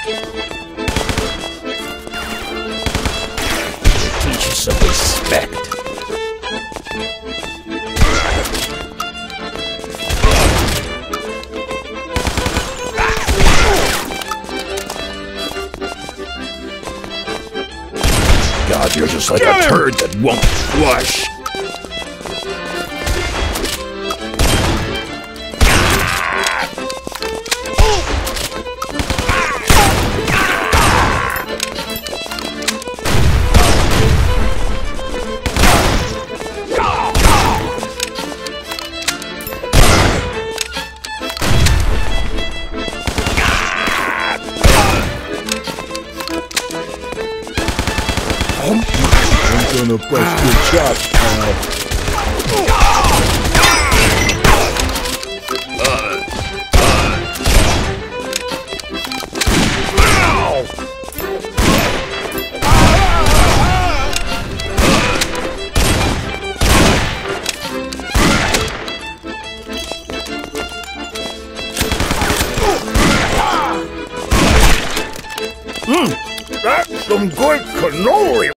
Teach you some respect. God, you're just like a turd that won't flush. I'm gonna bust your chops, pal. That's some good cannoli.